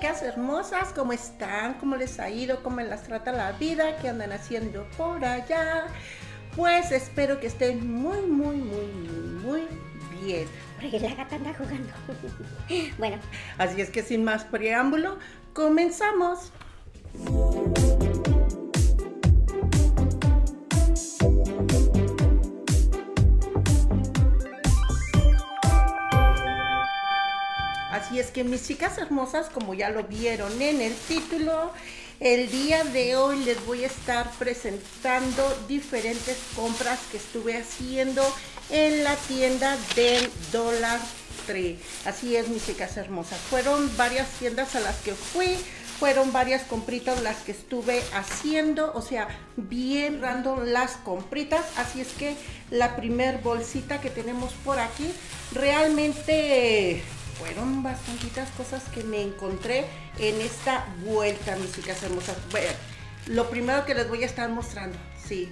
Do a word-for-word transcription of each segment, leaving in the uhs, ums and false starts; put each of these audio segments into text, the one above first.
chicas hermosas, ¿cómo están? ¿Cómo les ha ido? ¿Cómo las trata la vida? ¿Qué andan haciendo por allá? Pues espero que estén muy, muy, muy, muy, muy bien. Porque la gata anda jugando. Bueno. Así es que sin más preámbulo, comenzamos. Así es que mis chicas hermosas, como ya lo vieron en el título, el día de hoy les voy a estar presentando diferentes compras que estuve haciendo en la tienda del Dollar Tree. Así es, mis chicas hermosas, fueron varias tiendas a las que fui, fueron varias compritas las que estuve haciendo, o sea, bien random las compritas. Así es que la primer bolsita que tenemos por aquí, realmente fueron bastantitas cosas que me encontré en esta vuelta, mis chicas hermosas. Bueno, lo primero que les voy a estar mostrando, sí,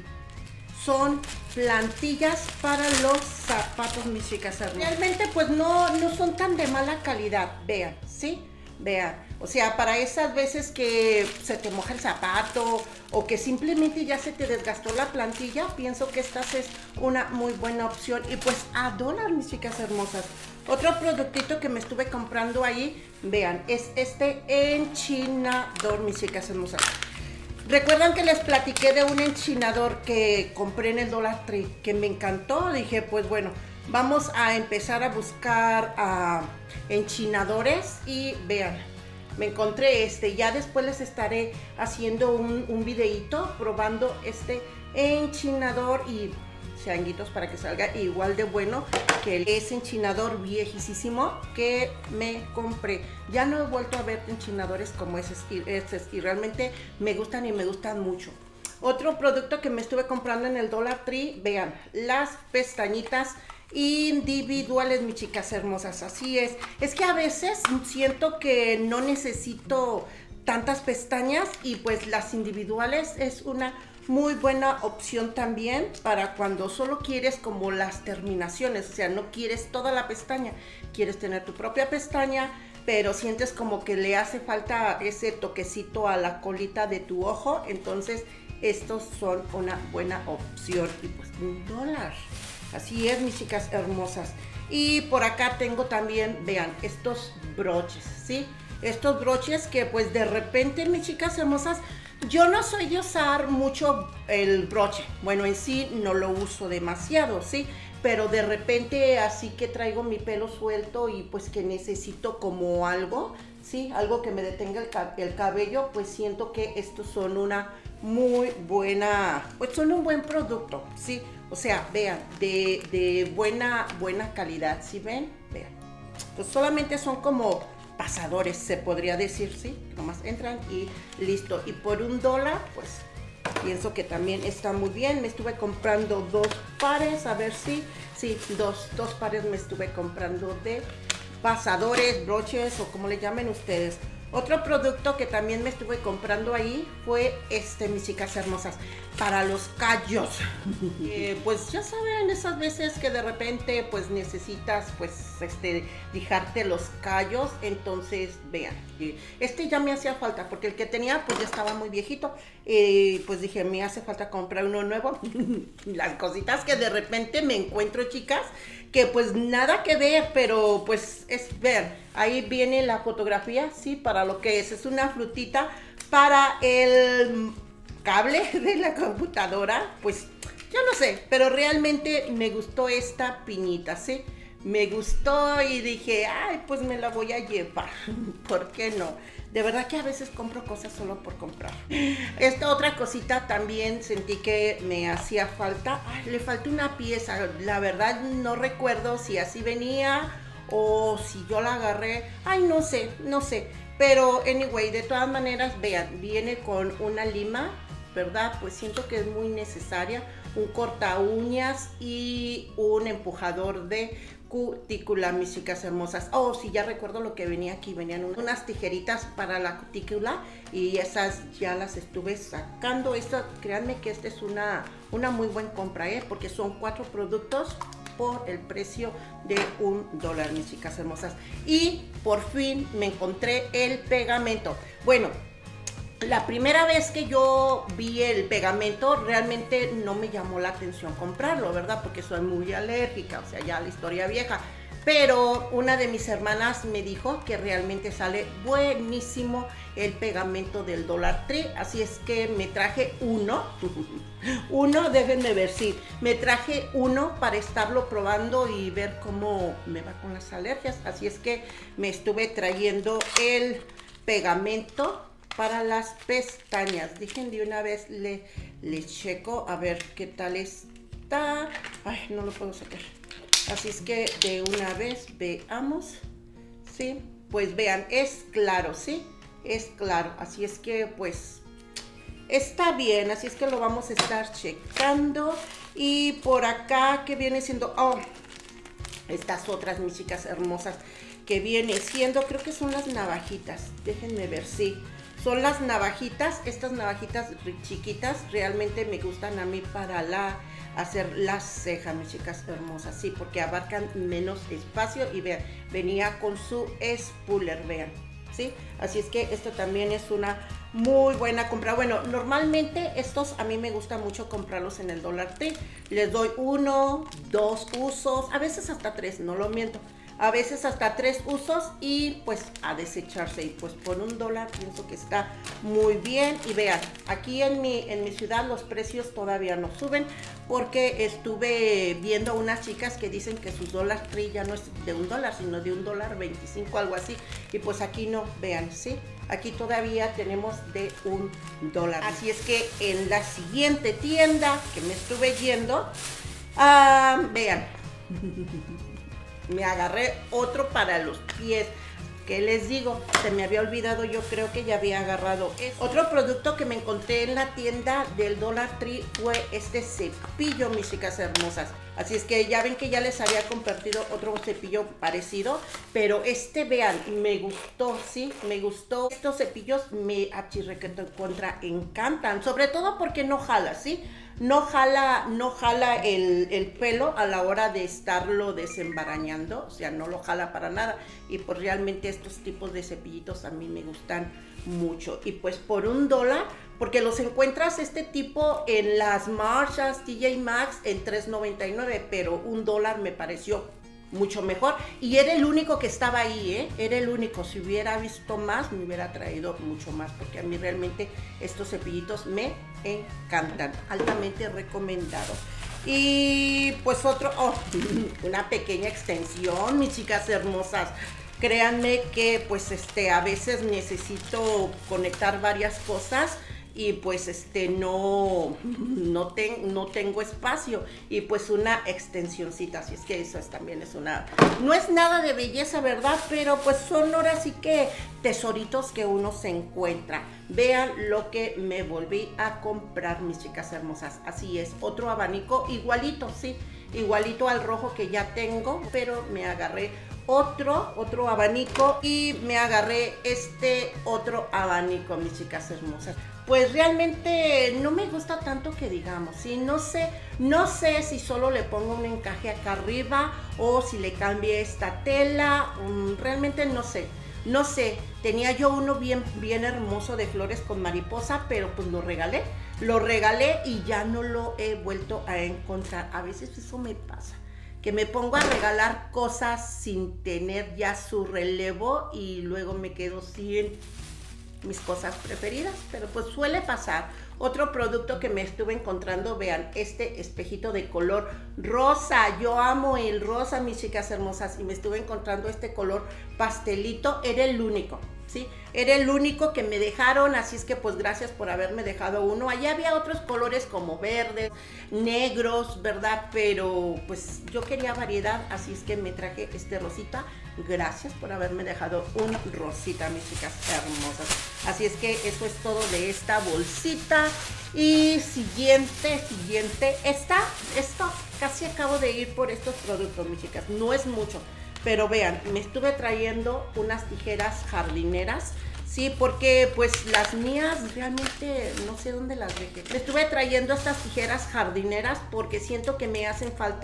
son plantillas para los zapatos, mis chicas hermosas. Realmente pues no, no son tan de mala calidad, vean, ¿sí? Vean, o sea, para esas veces que se te moja el zapato o que simplemente ya se te desgastó la plantilla, pienso que esta es una muy buena opción. Y pues a dólar, mis chicas hermosas. Otro productito que me estuve comprando ahí, vean, es este enchinador, mis chicas hermosas. Recuerdan que les platiqué de un enchinador que compré en el Dollar Tree, que me encantó. Dije, pues bueno, vamos a empezar a buscar uh, enchinadores y vean, me encontré este. Ya después les estaré haciendo un, un videito probando este enchinador y changuitos para que salga igual de bueno que ese enchinador viejísimo que me compré. Ya no he vuelto a ver enchinadores como ese y, ese, y realmente me gustan y me gustan mucho. Otro producto que me estuve comprando en el Dollar Tree, vean, las pestañitas individuales, mis chicas hermosas. Así es, es que a veces siento que no necesito tantas pestañas y pues las individuales es una muy buena opción también para cuando solo quieres como las terminaciones, o sea, no quieres toda la pestaña, quieres tener tu propia pestaña, pero sientes como que le hace falta ese toquecito a la colita de tu ojo. Entonces estos son una buena opción y pues un dólar. Así es, mis chicas hermosas. Y por acá tengo también, vean, estos broches, ¿sí? Estos broches que pues de repente, mis chicas hermosas, yo no soy de usar mucho el broche. Bueno, en sí no lo uso demasiado, ¿sí? Pero de repente así que traigo mi pelo suelto y pues que necesito como algo, ¿sí? Algo que me detenga el, cab el cabello, pues siento que estos son una muy buena, pues son un buen producto, ¿sí? O sea, vean, de, de buena, buena calidad, ¿sí ven? Vean. Pues solamente son como pasadores, se podría decir, ¿sí? Nomás entran y listo. Y por un dólar, pues pienso que también está muy bien. Me estuve comprando dos pares, a ver si, sí, dos, dos pares me estuve comprando de pasadores, broches o como le llamen ustedes. Otro producto que también me estuve comprando ahí fue este, mis chicas hermosas, para los callos. eh, pues ya saben, esas veces que de repente pues necesitas pues este lijarte los callos. Entonces vean, este ya me hacía falta porque el que tenía pues ya estaba muy viejito. Y eh, pues dije, me hace falta comprar uno nuevo. Las cositas que de repente me encuentro, chicas, que pues nada que ver, pero pues es ver, ahí viene la fotografía, sí, para lo que es, es una frutita para el cable de la computadora, pues yo no sé, pero realmente me gustó esta piñita, sí, me gustó y dije, ay, pues me la voy a llevar, ¿por qué no? De verdad que a veces compro cosas solo por comprar. Esta otra cosita también sentí que me hacía falta. Ay, le falta una pieza. La verdad no recuerdo si así venía o si yo la agarré. Ay, no sé, no sé. Pero anyway, de todas maneras, vean, viene con una lima, ¿verdad? Pues siento que es muy necesaria. Un corta uñas y un empujador de cutícula, mis chicas hermosas. Oh, sí, ya recuerdo lo que venía aquí. Venían unas tijeritas para la cutícula y esas ya las estuve sacando. Esta, créanme que esta es una, una muy buena compra, ¿eh? Porque son cuatro productos por el precio de un dólar, mis chicas hermosas. Y por fin me encontré el pegamento. Bueno, la primera vez que yo vi el pegamento realmente no me llamó la atención comprarlo, ¿verdad? Porque soy muy alérgica, o sea, ya la historia vieja. Pero una de mis hermanas me dijo que realmente sale buenísimo el pegamento del Dollar Tree, así es que me traje uno, uno, déjenme ver, sí, me traje uno para estarlo probando y ver cómo me va con las alergias, así es que me estuve trayendo el pegamento para las pestañas. Dejen de una vez, le, le checo a ver qué tal está. Ay, no lo puedo sacar. Así es que de una vez veamos, ¿sí? Pues vean, es claro, ¿sí? Es claro, así es que pues está bien, así es que lo vamos a estar checando. Y por acá, que viene siendo, oh, estas otras, mis chicas hermosas, que viene siendo, creo que son las navajitas, déjenme ver, sí. Son las navajitas, estas navajitas chiquitas realmente me gustan a mí para la, hacer las cejas, mis chicas hermosas, sí, porque abarcan menos espacio y vean, venía con su spooler, vean, sí, así es que esto también es una muy buena compra. Bueno, normalmente estos a mí me gusta mucho comprarlos en el Dollar Tree, les doy uno, dos usos, a veces hasta tres, no lo miento. A veces hasta tres usos y pues a desecharse, y pues por un dólar pienso que está muy bien. Y vean, aquí en mi, en mi ciudad los precios todavía no suben porque estuve viendo unas chicas que dicen que su Dollar Tree ya no es de un dólar, sino de un dólar veinticinco, algo así. Y pues aquí no, vean, ¿sí? Aquí todavía tenemos de un dólar. Así es que en la siguiente tienda que me estuve yendo, uh, vean, me agarré otro para los pies. ¿Qué les digo? Se me había olvidado, yo creo que ya había agarrado eso. Otro producto que me encontré en la tienda del Dollar Tree fue este cepillo, mis chicas hermosas. Así es que ya ven que ya les había compartido otro cepillo parecido, pero este, vean, me gustó, ¿sí? Me gustó. Estos cepillos me achirrequeto contra encantan, sobre todo porque no jala, ¿sí? No jala, no jala el, el pelo a la hora de estarlo desembarañando, o sea, no lo jala para nada. Y pues realmente estos tipos de cepillitos a mí me gustan mucho. Y pues por un dólar, porque los encuentras este tipo en las Marshalls, T J Maxx en tres noventa y nueve, pero un dólar me pareció mucho mejor. Y era el único que estaba ahí, ¿eh? Era el único. Si hubiera visto más, me hubiera traído mucho más, porque a mí realmente estos cepillitos me encantan. Altamente recomendado. Y pues otro, oh, una pequeña extensión, mis chicas hermosas. Créanme que pues este a veces necesito conectar varias cosas y pues este no no, ten, no tengo espacio, y pues una extensioncita, así es que eso es, también es una, no es nada de belleza, verdad, pero pues son ahora sí que tesoritos que uno se encuentra. Vean lo que me volví a comprar, mis chicas hermosas. Así es, otro abanico igualito, sí, igualito al rojo que ya tengo, pero me agarré otro, otro abanico y me agarré este otro abanico, mis chicas hermosas. Pues realmente no me gusta tanto que digamos, ¿sí? No sé, no sé si solo le pongo un encaje acá arriba o si le cambie esta tela, um, realmente no sé. No sé, tenía yo uno bien, bien hermoso de flores con mariposa, pero pues lo regalé, lo regalé y ya no lo he vuelto a encontrar. A veces eso me pasa, que me pongo a regalar cosas sin tener ya su relevo y luego me quedo sin mis cosas preferidas, pero pues suele pasar. Otro producto que me estuve encontrando, vean, este espejito de color rosa. Yo amo el rosa, mis chicas hermosas, y me estuve encontrando este color pastelito. Era el único, ¿sí? Era el único que me dejaron, así es que pues gracias por haberme dejado uno. Allá había otros colores como verdes, negros, ¿verdad? Pero pues yo quería variedad, así es que me traje este rosita. Gracias por haberme dejado un rosita, mis chicas hermosas. Así es que eso es todo de esta bolsita. Y siguiente, siguiente, esta, esto, casi acabo de ir por estos productos, mis chicas. No es mucho, pero vean, me estuve trayendo unas tijeras jardineras. Sí, porque pues las mías realmente no sé dónde las dejé. Me estuve trayendo estas tijeras jardineras porque siento que me hacen falta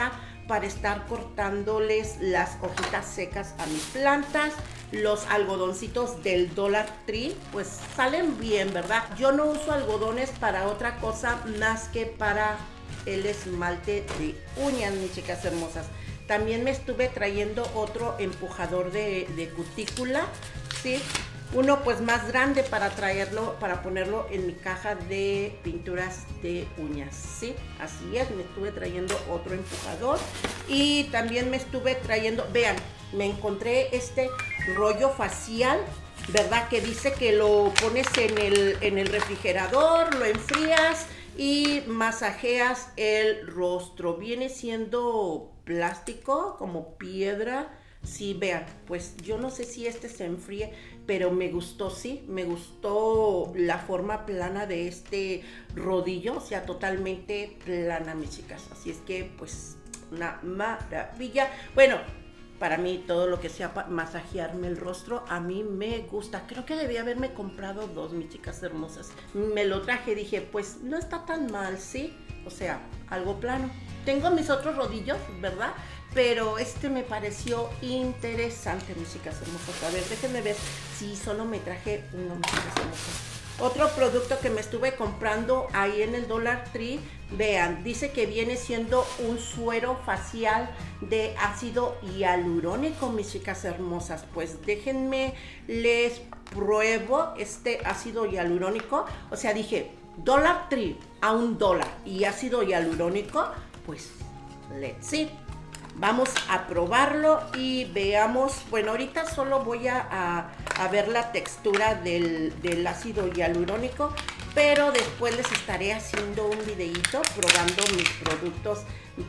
para estar cortándoles las hojitas secas a mis plantas. Los algodoncitos del Dollar Tree pues salen bien, ¿verdad? Yo no uso algodones para otra cosa más que para el esmalte de uñas, mis chicas hermosas. También me estuve trayendo otro empujador de, de cutícula, ¿sí? Uno pues más grande para traerlo, para ponerlo en mi caja de pinturas de uñas, ¿sí? Así es, me estuve trayendo otro empujador y también me estuve trayendo, vean, me encontré este rollo facial, ¿verdad? Que dice que lo pones en el, en el refrigerador, lo enfrías y masajeas el rostro. Viene siendo plástico, como piedra. Sí, vean, pues yo no sé si este se enfríe, pero me gustó, sí, me gustó la forma plana de este rodillo, o sea, totalmente plana, mis chicas. Así es que, pues, una maravilla. Bueno, para mí todo lo que sea masajearme el rostro, a mí me gusta. Creo que debía haberme comprado dos, mis chicas hermosas. Me lo traje, dije, pues, no está tan mal, ¿sí? O sea, algo plano. Tengo mis otros rodillos, ¿verdad? Pero este me pareció interesante, mis chicas hermosas. A ver, déjenme ver si solo me traje uno, mis chicas hermosas. Otro producto que me estuve comprando ahí en el Dollar Tree, vean, dice que viene siendo un suero facial de ácido hialurónico, mis chicas hermosas. Pues déjenme, les pruebo este ácido hialurónico. O sea, dije, Dollar Tree a un dólar y ácido hialurónico, pues let's see. Vamos a probarlo y veamos. Bueno, ahorita solo voy a, a, a ver la textura del, del ácido hialurónico, pero después les estaré haciendo un videíto probando mis productos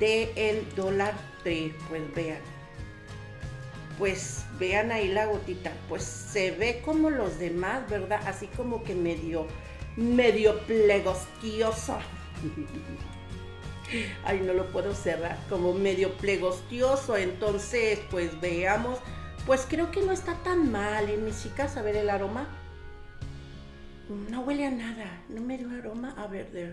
del Dollar Tree. Pues vean, pues vean ahí la gotita, pues se ve como los demás, ¿verdad? Así como que medio, medio plegostioso. Ay, no lo puedo cerrar, como medio plegostioso. Entonces, pues veamos. Pues creo que no está tan mal, ¿eh, mis chicas? A ver el aroma. No huele a nada, no me dio aroma. A ver, de...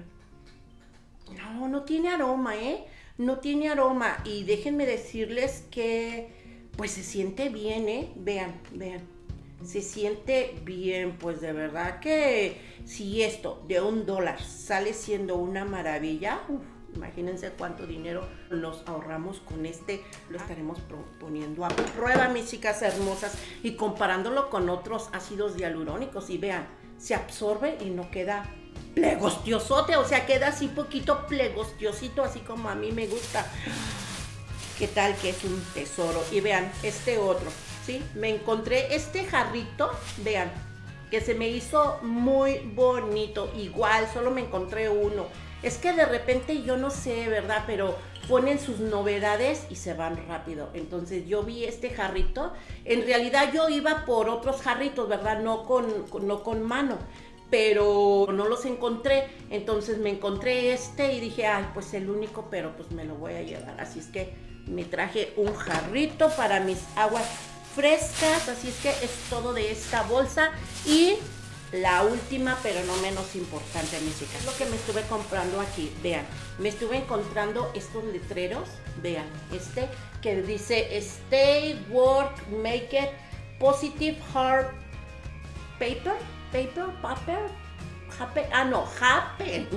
no, no tiene aroma, ¿eh? No tiene aroma. Y déjenme decirles que, pues se siente bien, ¿eh? Vean, vean. Se siente bien, pues de verdad que si esto de un dólar sale siendo una maravilla, uf, imagínense cuánto dinero nos ahorramos con este. Lo estaremos poniendo a prueba, mis chicas hermosas, y comparándolo con otros ácidos hialurónicos. Y vean, se absorbe y no queda plegostiosote, o sea, queda así poquito plegostiosito, así como a mí me gusta. ¿Qué tal que es un tesoro? Y vean, este otro, ¿sí? Me encontré este jarrito, vean, que se me hizo muy bonito. Igual, solo me encontré uno. Es que de repente yo no sé, ¿verdad? Pero ponen sus novedades y se van rápido. Entonces yo vi este jarrito. En realidad yo iba por otros jarritos, ¿verdad? No con, con, no con mano. Pero no los encontré. Entonces me encontré este y dije, ay, pues el único, pero pues me lo voy a llevar. Así es que me traje un jarrito para mis aguas frescas. Así es que es todo de esta bolsa. Y la última, pero no menos importante, mis chicas, lo que me estuve comprando aquí. Vean, me estuve encontrando estos letreros. Vean, este que dice Stay, Work, Make It, Positive Heart Paper, Paper, Paper, happen, ah no, Happen,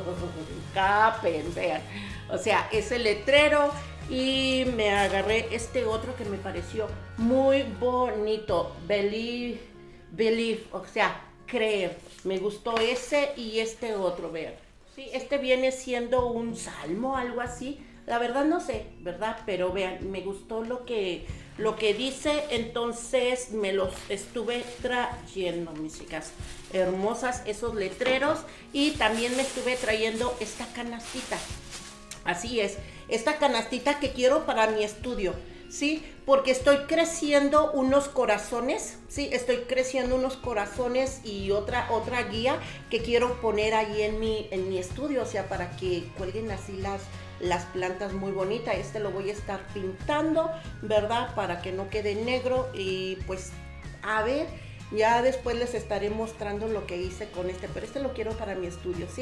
Happen, vean. O sea, ese letrero. Y me agarré este otro que me pareció muy bonito, Believe, Believe, o sea, creer. Me gustó ese y este otro, vean. Sí, este viene siendo un salmo, algo así. La verdad no sé, ¿verdad? Pero vean, me gustó lo que, lo que dice. Entonces me los estuve trayendo, mis chicas hermosas, esos letreros. Y también me estuve trayendo esta canastita. Así es, esta canastita que quiero para mi estudio, ¿sí? Porque estoy creciendo unos corazones, ¿sí? Estoy creciendo unos corazones y otra, otra guía que quiero poner ahí en mi, en mi estudio, o sea, para que cuelguen así las, las plantas muy bonitas. Este lo voy a estar pintando, ¿verdad? Para que no quede negro y pues, a ver, ya después les estaré mostrando lo que hice con este, pero este lo quiero para mi estudio, ¿sí?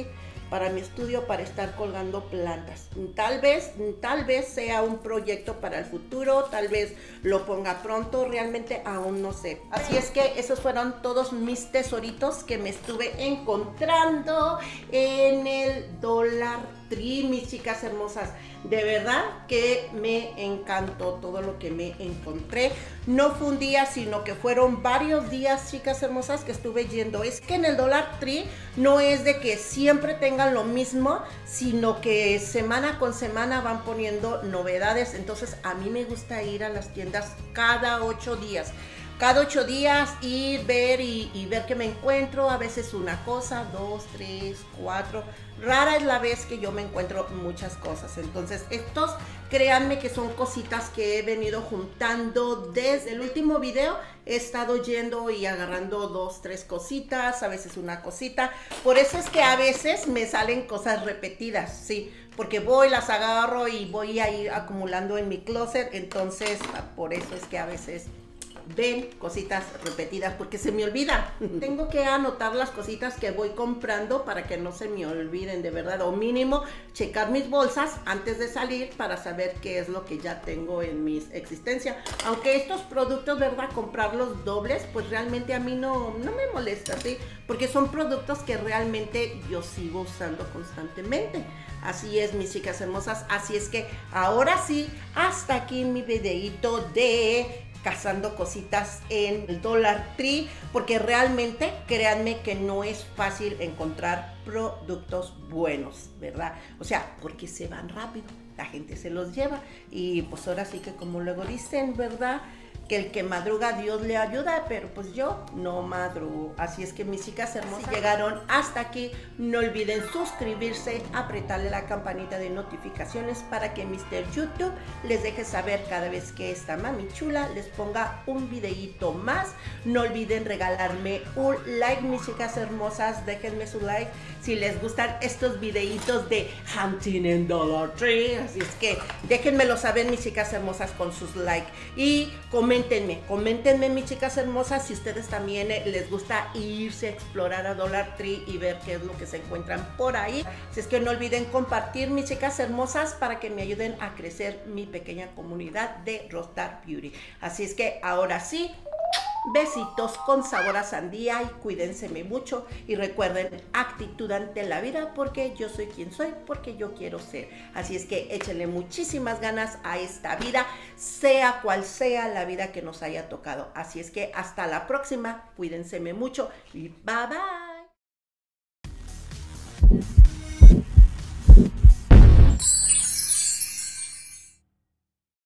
para mi estudio, para estar colgando plantas. Tal vez, tal vez sea un proyecto para el futuro, tal vez lo ponga pronto, realmente aún no sé. Así es que esos fueron todos mis tesoritos que me estuve encontrando en el Dollar Tree, mis chicas hermosas. De verdad que me encantó todo lo que me encontré. No fue un día, sino que fueron varios días, chicas hermosas, que estuve yendo. Es que en el Dollar Tree no es de que siempre tengan lo mismo, sino que semana con semana van poniendo novedades. Entonces a mí me gusta ir a las tiendas cada ocho días. Cada ocho días ir, ver y, y ver qué me encuentro. A veces una cosa, dos, tres, cuatro. Rara es la vez que yo me encuentro muchas cosas. Entonces estos, créanme que son cositas que he venido juntando desde el último video. He estado yendo y agarrando dos, tres cositas, a veces una cosita. Por eso es que a veces me salen cosas repetidas, sí. Porque voy, las agarro y voy a ir acumulando en mi closet. Entonces por eso es que a veces ven cositas repetidas, porque se me olvida. Tengo que anotar las cositas que voy comprando para que no se me olviden, de verdad, o mínimo checar mis bolsas antes de salir para saber qué es lo que ya tengo en mi existencia. Aunque estos productos, verdad, comprarlos dobles, pues realmente a mí no, no me molesta, ¿sí? Porque son productos que realmente yo sigo usando constantemente. Así es, mis chicas hermosas. Así es que ahora sí, hasta aquí mi videito de cazando cositas en el Dollar Tree, porque realmente créanme que no es fácil encontrar productos buenos, ¿verdad? O sea, porque se van rápido, la gente se los lleva y pues ahora sí que como luego dicen, ¿verdad? Que el que madruga Dios le ayuda, pero pues yo no madrugo. Así es que mis chicas hermosas, si llegaron hasta aquí, no olviden suscribirse, apretarle la campanita de notificaciones para que mister YouTube les deje saber cada vez que esta mami chula les ponga un videíto más. No olviden regalarme un like, mis chicas hermosas, déjenme su like si les gustan estos videitos de hunting en Dollar Tree. Así es que déjenmelo saber, mis chicas hermosas, con sus likes y comenten. Coméntenme, coméntenme, mis chicas hermosas, si ustedes también les gusta irse a explorar a Dollar Tree y ver qué es lo que se encuentran por ahí. Si es que no olviden compartir, mis chicas hermosas, para que me ayuden a crecer mi pequeña comunidad de Rostar Beauty. Así es que ahora sí, besitos con sabor a sandía y cuídense mucho y recuerden, actitud ante la vida, porque yo soy quien soy, porque yo quiero ser. Así es que échenle muchísimas ganas a esta vida, sea cual sea la vida que nos haya tocado. Así es que hasta la próxima, cuídense mucho y bye bye.